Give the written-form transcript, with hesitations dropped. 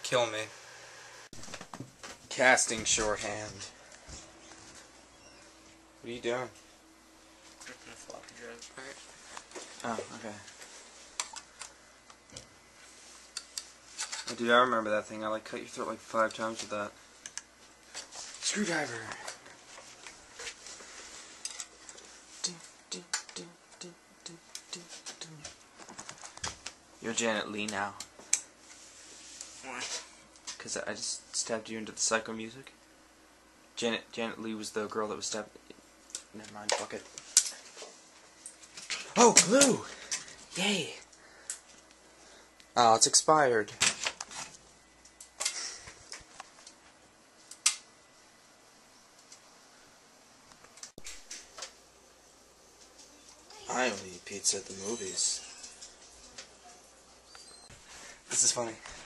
Kill me. Casting shorthand. What are you doing? Ripping a floppy drive apart. Oh, okay. Oh, dude, I remember that thing. I like cut your throat like 5 times with that. Screwdriver. You're Janet Leigh now. Why? Because I just stabbed you into the psycho music. Janet Leigh was the girl that was stabbed. Never mind, fuck it. Oh, glue! Yay! Oh, it's expired. I only eat pizza at the movies. This is funny.